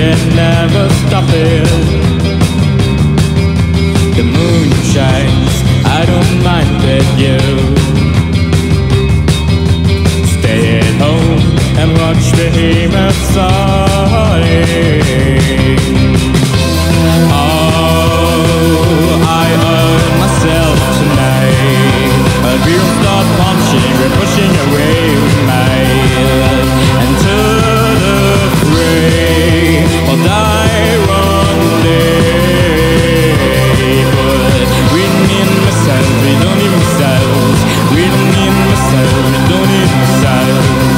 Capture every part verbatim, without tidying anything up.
can never stop it. The moon shines, I don't mind with you. Stay at home and watch behemoth soaring. Oh, I own myself tonight, but we will start punching, we're pushing away with might. Enter the fray, or die one day. But we don't need missiles, we don't need missiles. We don't need missiles, we don't need missiles.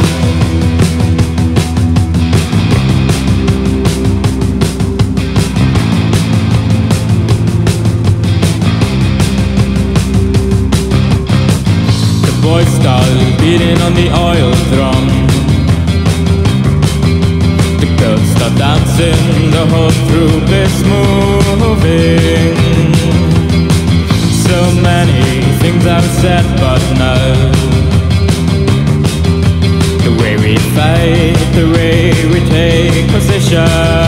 Boys start beating on the oil drum. The girls start dancing, the whole troupe is moving. So many things I've said, but no. The way we fight, the way we take position.